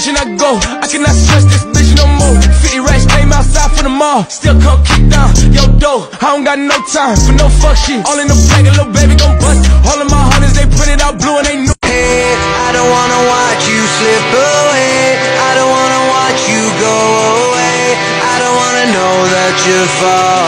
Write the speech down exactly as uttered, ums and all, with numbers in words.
direction I go. I cannot stress this bitch no more. Fifty racks came outside for the mall. Still come kick down yo dough. I don't got no time for no fuck shit. All in the bag, a little baby gon' bust. All of my hunters they printed out blue and they know. Hey, I don't wanna watch you slip away. I don't wanna watch you go away. I don't wanna know that you're far